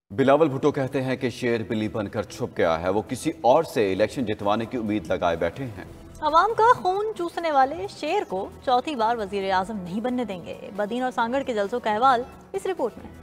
बिलावल भुट्टो कहते हैं कि शेर बिल्ली बनकर छुप गया है। वो किसी और से इलेक्शन जितवाने की उम्मीद लगाए बैठे हैं। अवाम का खून चूसने वाले शेर को चौथी बार वजीर आजम नहीं बनने देंगे। बदीन और सांगड़ के जलसों का अहवाल इस रिपोर्ट में।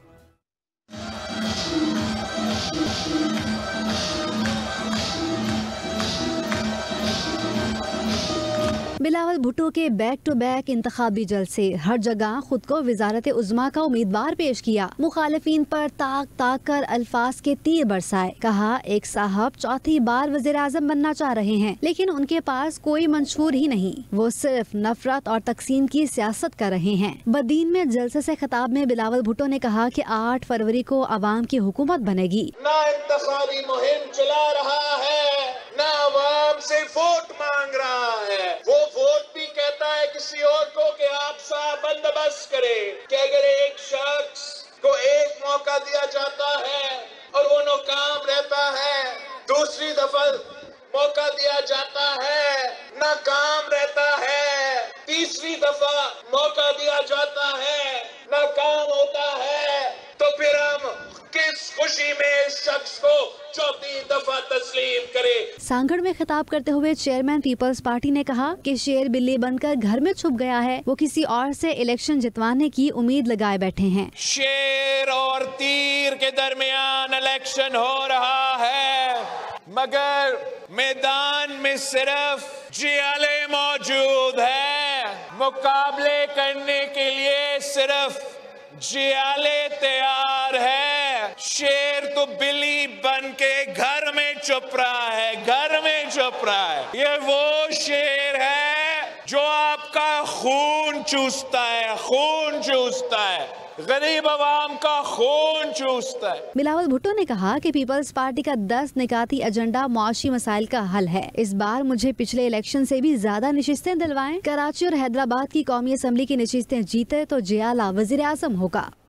बिलावल भुट्टो के बैक टू बैक इंतखाबी जलसे, हर जगह खुद को वजारत उज़्मा का उम्मीदवार पेश किया। मुखालिफिन पर ताक ताक कर अल्फाज के तीर बरसाए। कहा एक साहब चौथी बार वज़ीर आज़म बनना चाह रहे हैं, लेकिन उनके पास कोई मंशूर ही नहीं। वो सिर्फ नफरत और तकसीम की सियासत कर रहे हैं। बदीन में जलसे से खिताब में बिलावल भुट्टो ने कहा कि 8 फरवरी को अवाम की हुकूमत बनेगी। ना इंतखाबी मुहिम चला रहा है, ना अवाम से वोट मांग रहा है। वो वोट भी कहता है किसी और को कि आप साहब बंदोबस्त करें कि अगर एक शख्स को एक मौका दिया जाता है और वो नाकाम रहता है, दूसरी दफा मौका दिया जाता है, नाकाम रहता है, तीसरी दफा मौका दिया जाता है, नाकाम होता है, तो फिर हम किस खुशी में इस शख्स को चौथी दफा तस्लीम करे। सांगड़ में खिताब करते हुए चेयरमैन पीपल्स पार्टी ने कहा कि शेर बिल्ली बनकर घर में छुप गया है। वो किसी और से इलेक्शन जितवाने की उम्मीद लगाए बैठे हैं। शेर और तीर के दरमियान इलेक्शन हो रहा है, मगर मैदान में सिर्फ जियाले मौजूद है। मुकाबले करने के लिए सिर्फ जियाले तैयार है। शेर तो बिल्ली बन के घर में छुप रहा है, घर में छुप रहा है। ये वो शेर है जो आपका खून चूसता है, खून चूसता है, गरीब आवाम का खून चूसता है। बिलावल भुट्टो ने कहा कि पीपल्स पार्टी का 10 निकाती एजेंडा मुआशी मसाइल का हल है। इस बार मुझे पिछले इलेक्शन से भी ज्यादा नशिस्तें दिलवाएं। कराची और हैदराबाद की कौमी असम्बली की नशिस्तें जीते तो जियाला वजीर आजम होगा।